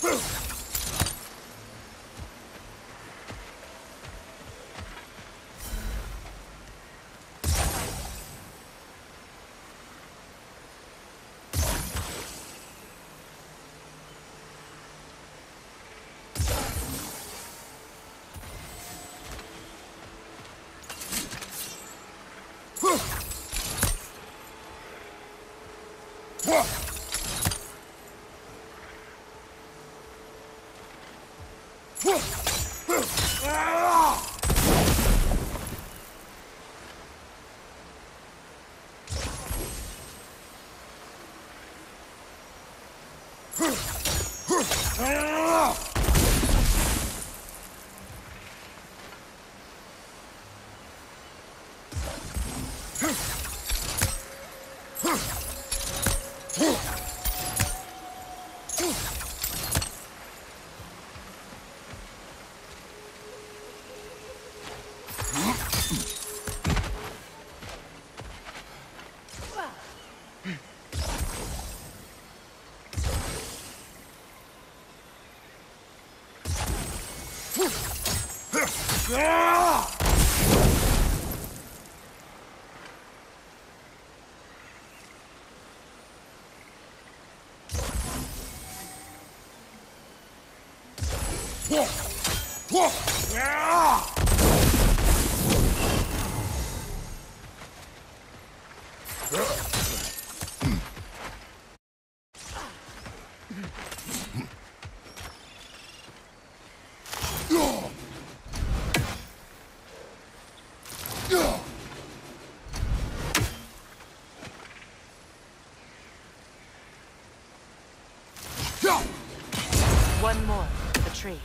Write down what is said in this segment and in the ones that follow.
One more. The tree.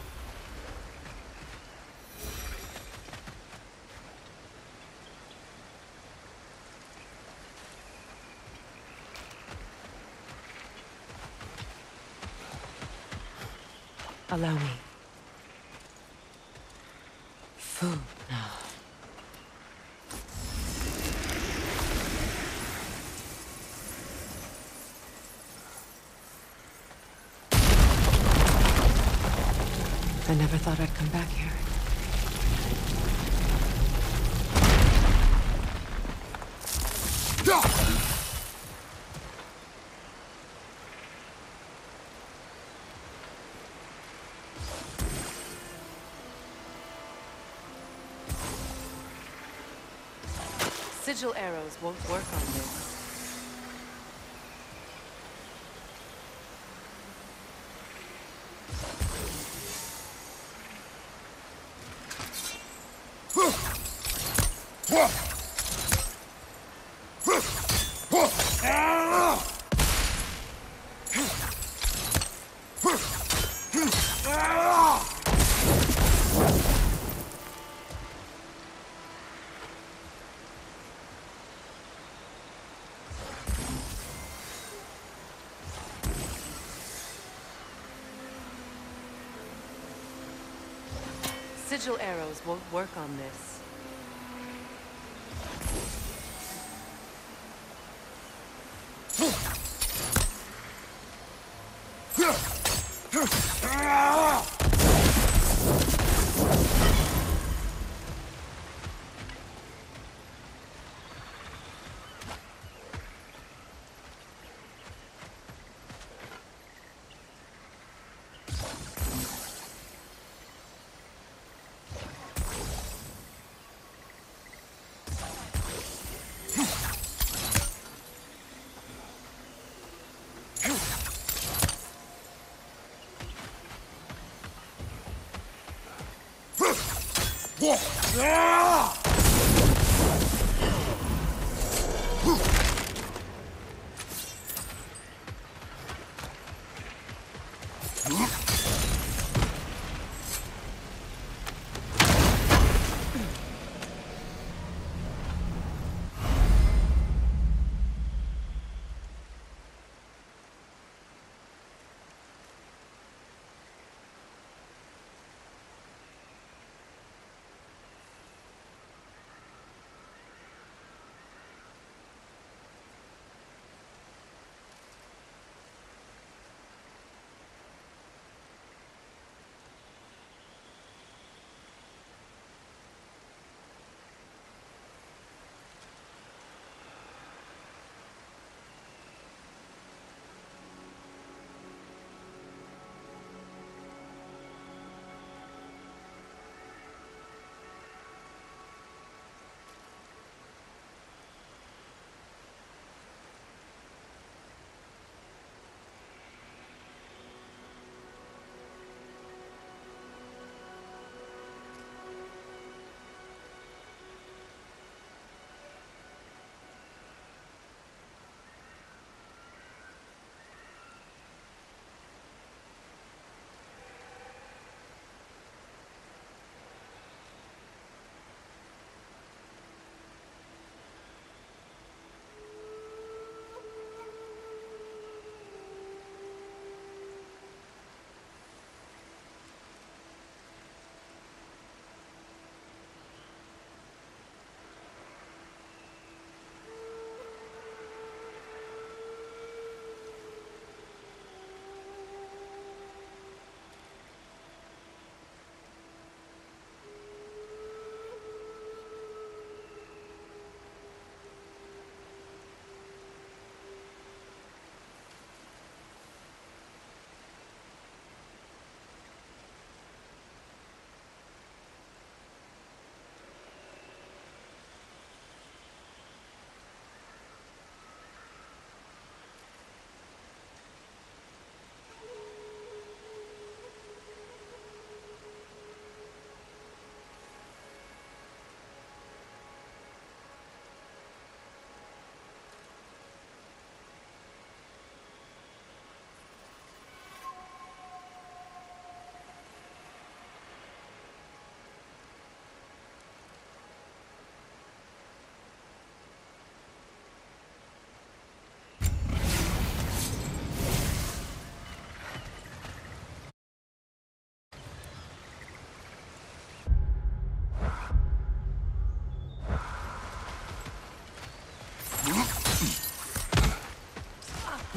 Allow me. Food now. I never thought I'd come back here. Sigil arrows won't work on this. Sigil arrows won't work on this.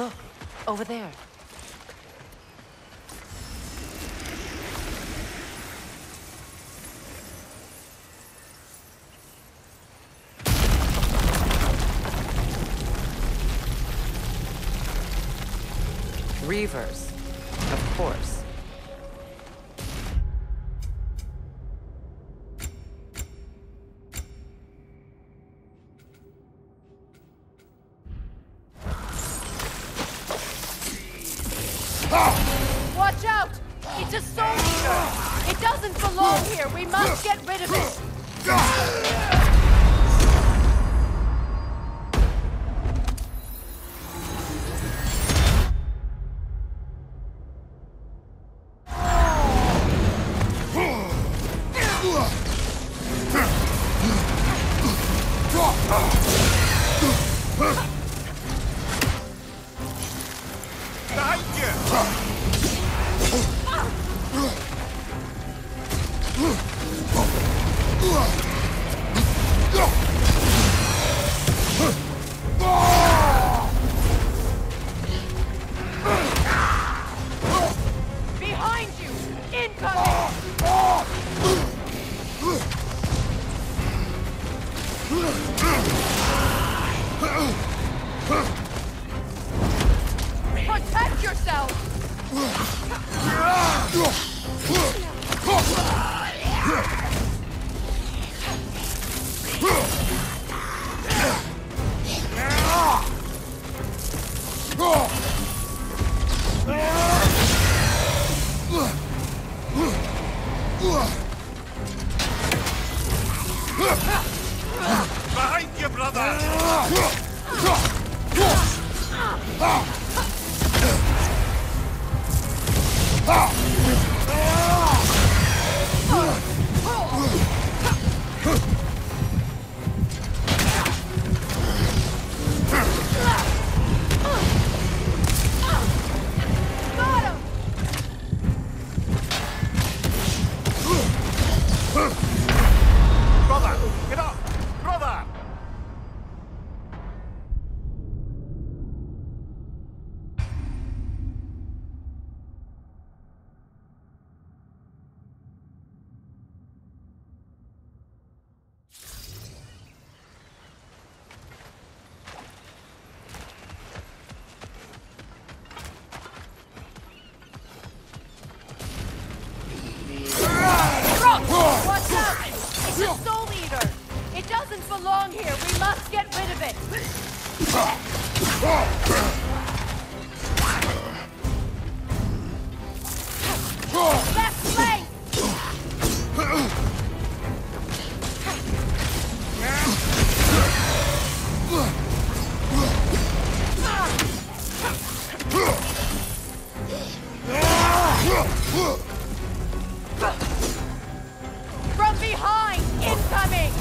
Look, over there. Reavers, of course. Watch out! It's a soul eater! It doesn't belong here! We must get rid of it! Behind you! Incoming! Protect yourself! Behind you, brother! Got him! Brother, get up! Brother! Watch out! It's a soul eater! It doesn't belong here! We must get rid of it! Left flank! From behind! Incoming!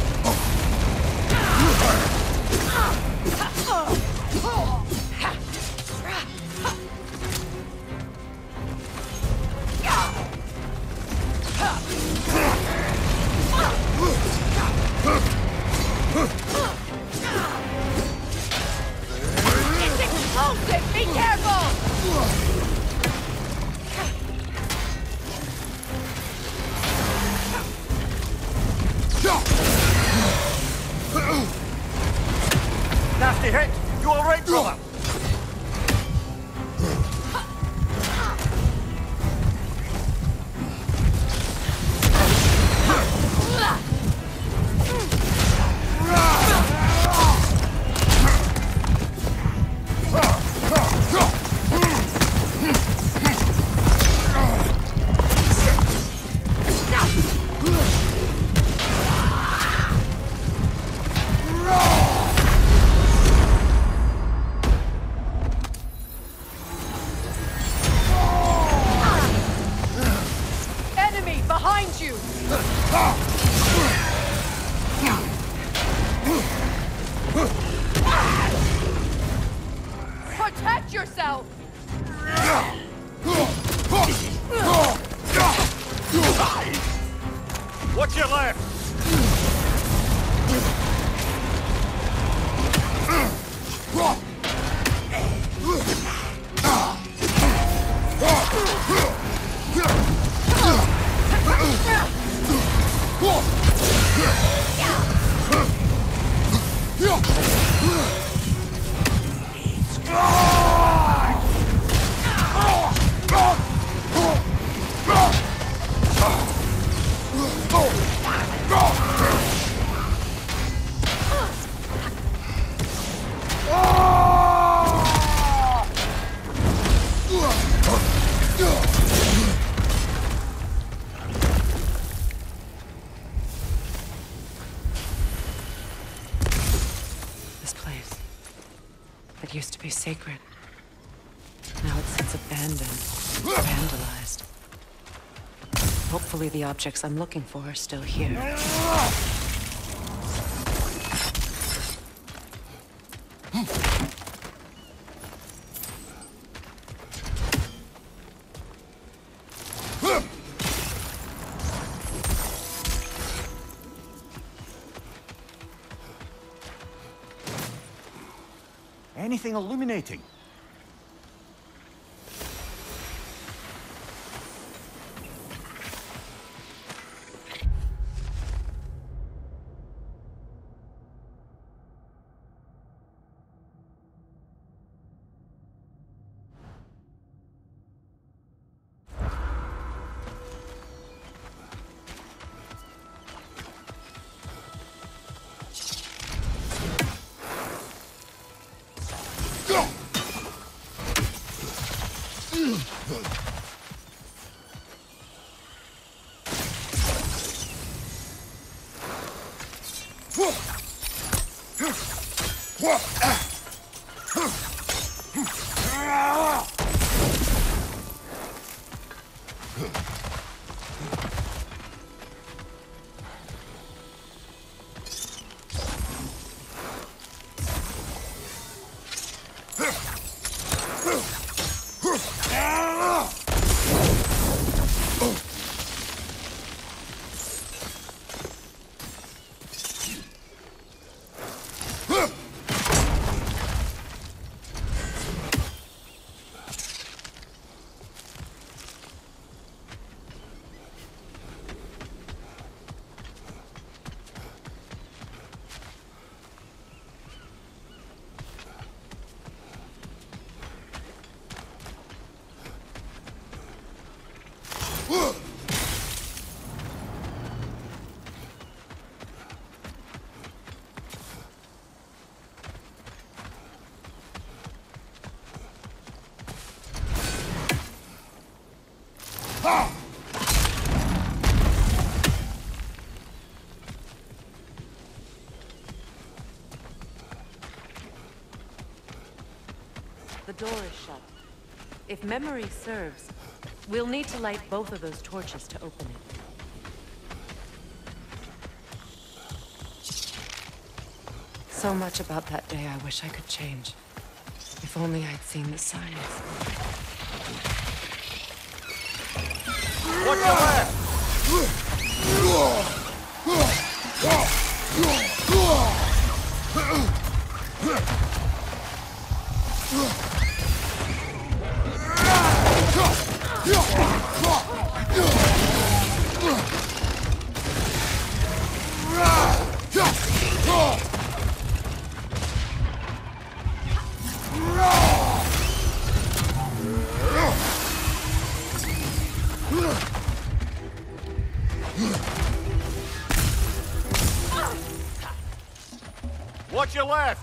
It's explosive! Be careful! Nasty hit! You alright, brother? Enemy behind you! Protect yourself! Watch your left! be sacred. Now it sits abandoned, vandalized. Hopefully the objects I'm looking for are still here. Anything illuminating? The door is shut. If memory serves, we'll need to light both of those torches to open it. So much about that day I wish I could change. If only I'd seen the signs. Watch your left! Watch your left!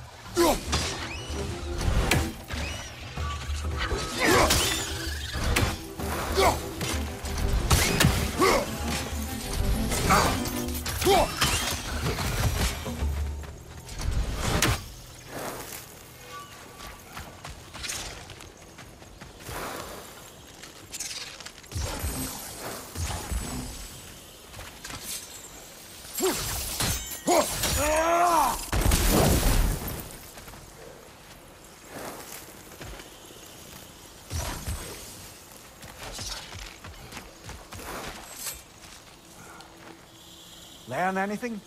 Learn anything?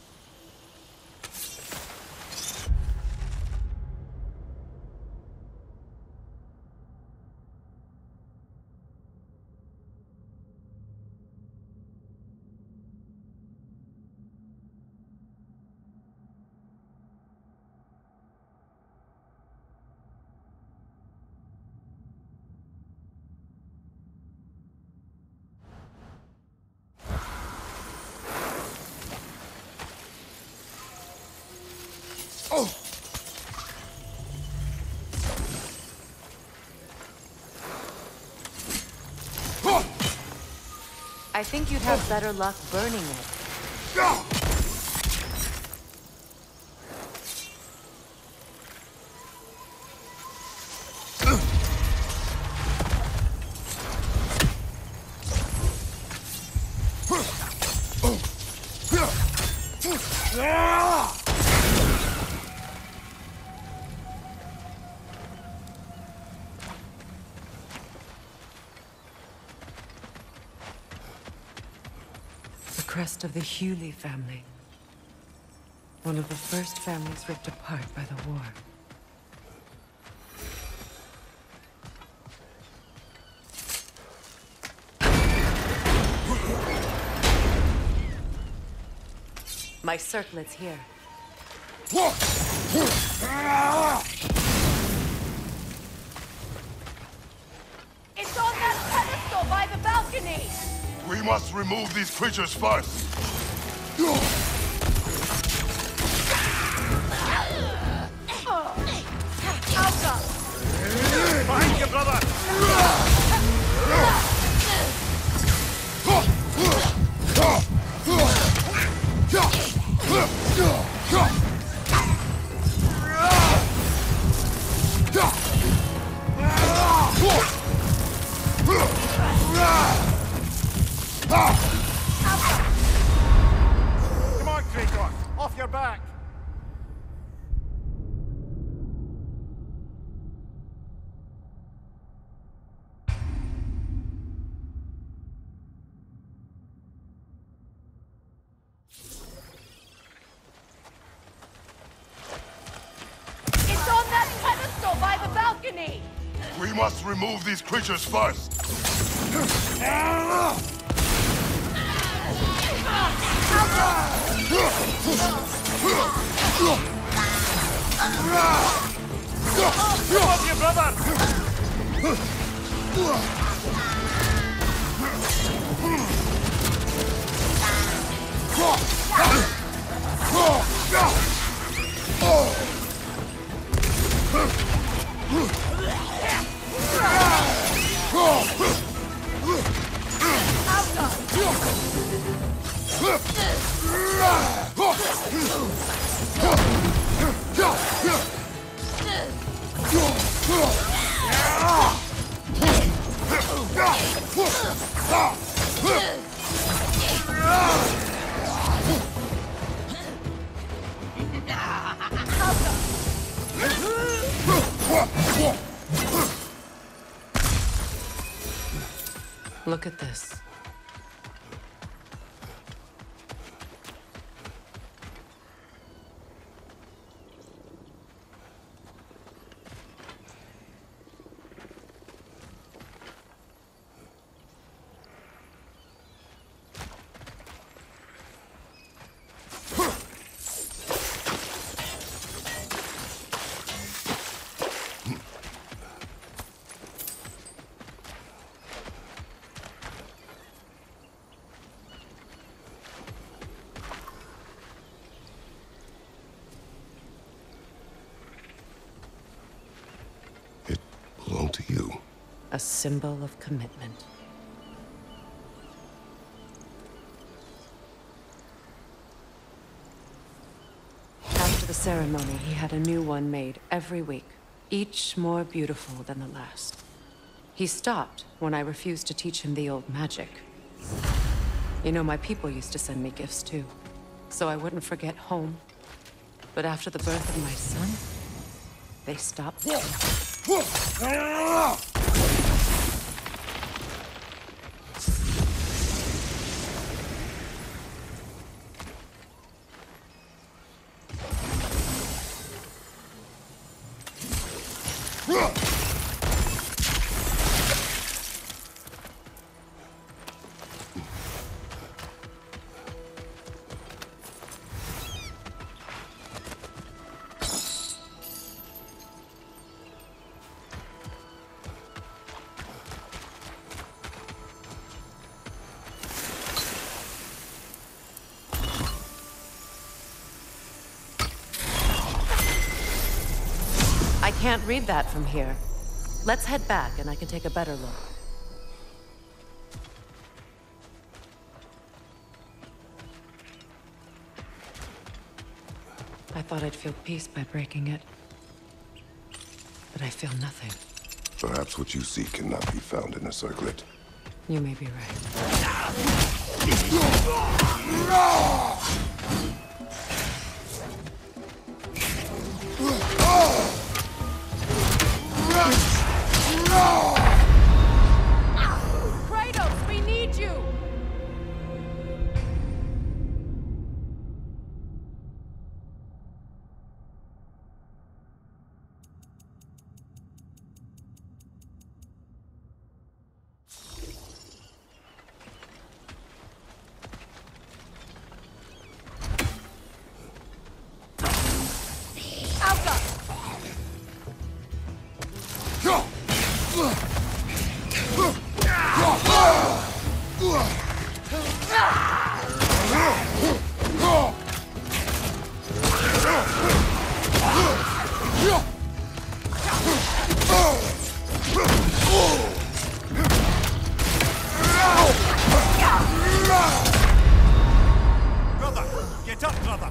I think you'd have better luck burning it. The crest of the Hewley family. One of the first families ripped apart by the war. My circlet's here. It's on that pedestal by the balcony! We must remove these creatures first. Alka! Behind you, brother! Come on, Kratos! Off your back! It's on that pedestal by the balcony! We must remove these creatures first. Come on, you brother! Look at this. It belonged to you. A symbol of commitment. After the ceremony, he had a new one made every week, each more beautiful than the last. He stopped when I refused to teach him the old magic. You know, my people used to send me gifts too, so I wouldn't forget home. But after the birth of my son, they stopped. I can't read that from here. Let's head back and I can take a better look. I thought I'd feel peace by breaking it. But I feel nothing. Perhaps what you seek cannot be found in a circlet. You may be right. Kratos, we need you! Brother! Get up, brother!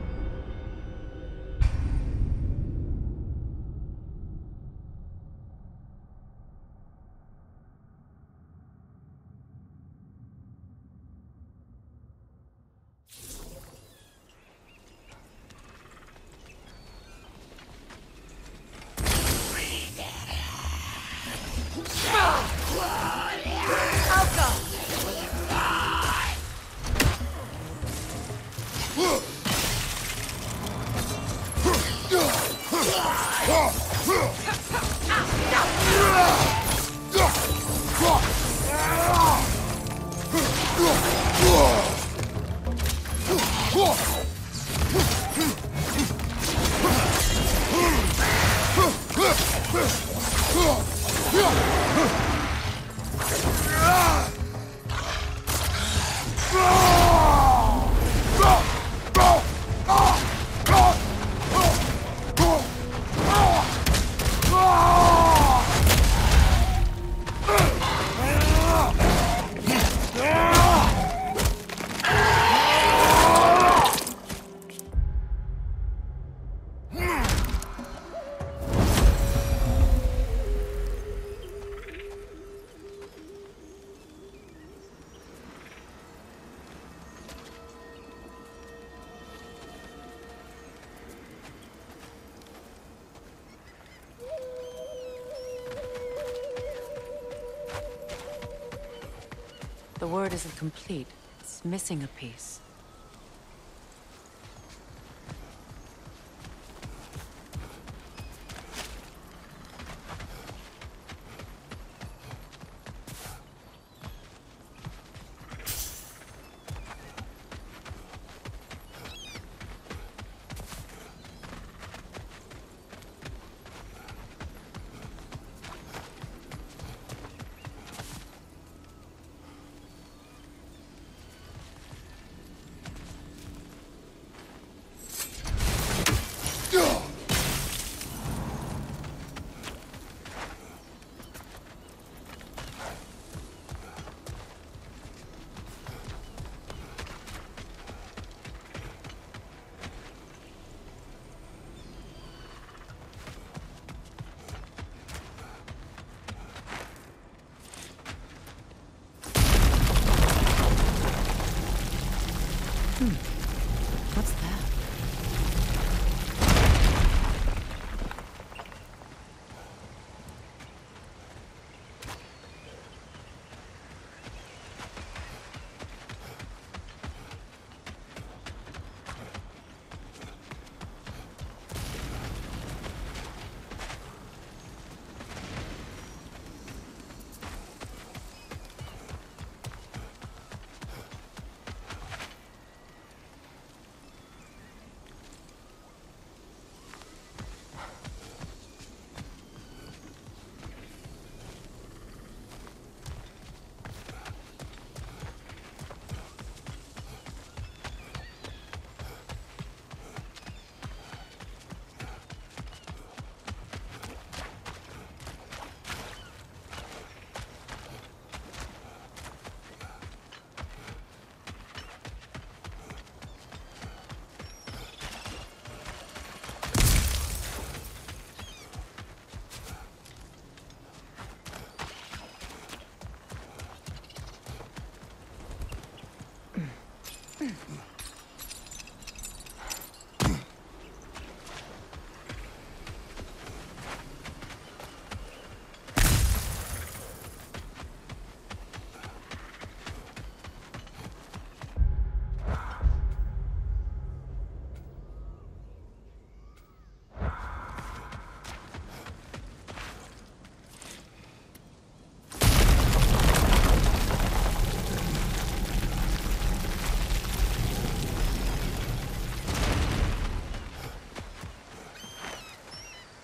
The word isn't complete. It's missing a piece.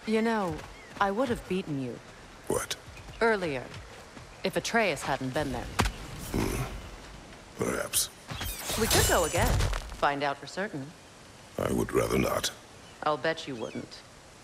You know, I would have beaten you What? earlier, if Atreus hadn't been there. Perhaps. We could go again, find out for certain. I would rather not. I'll bet you wouldn't.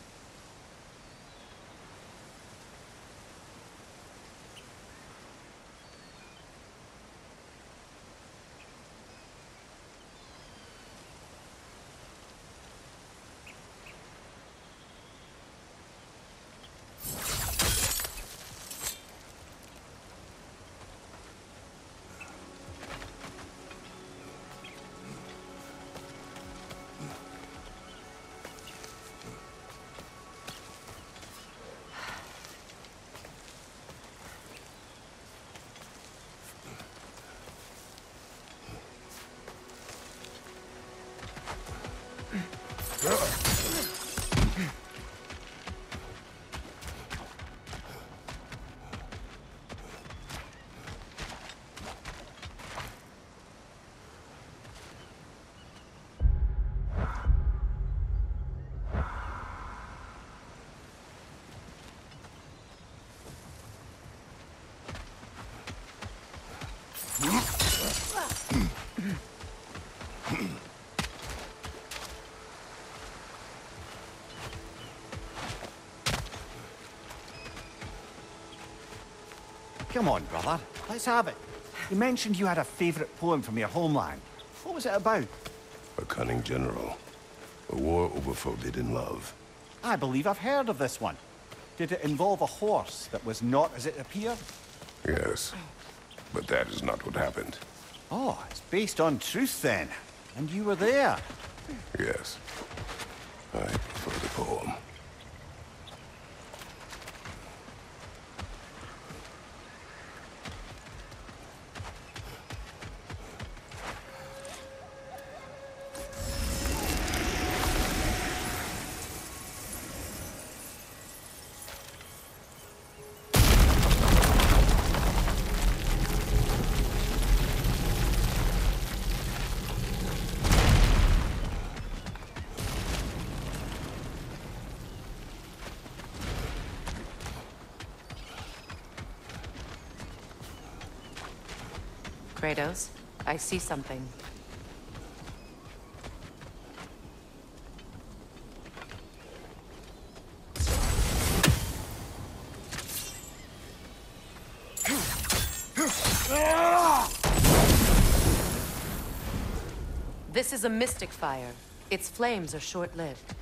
Come on, brother. Let's have it. You mentioned you had a favorite poem from your homeland. What was it about? A cunning general. A war over forbidden love. I believe I've heard of this one. Did it involve a horse that was not as it appeared? Yes. But that is not what happened. Oh, it's based on truth then. And you were there. Yes. I prefer the poem. Kratos, I see something. This is a mystic fire. Its flames are short-lived.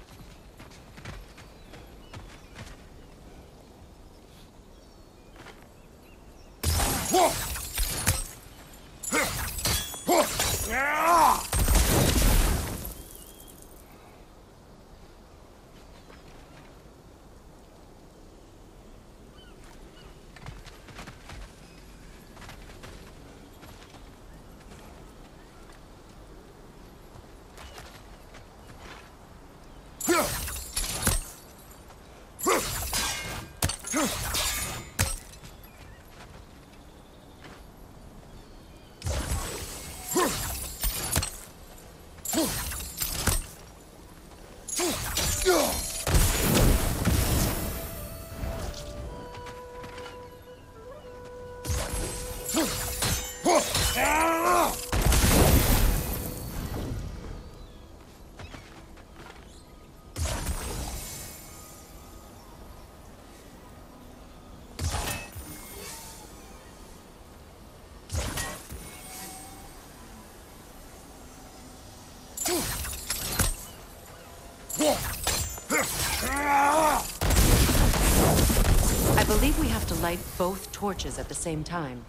I believe we have to light both torches at the same time.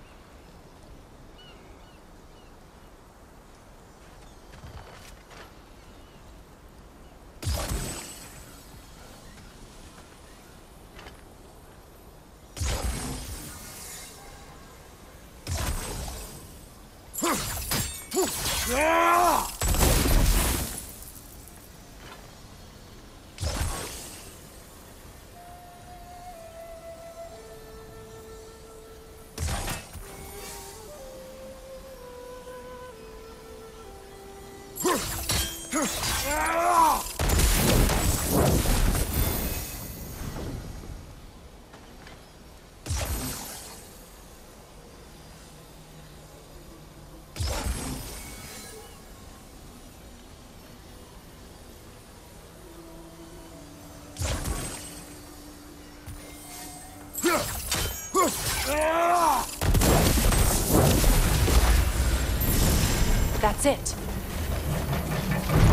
That's it.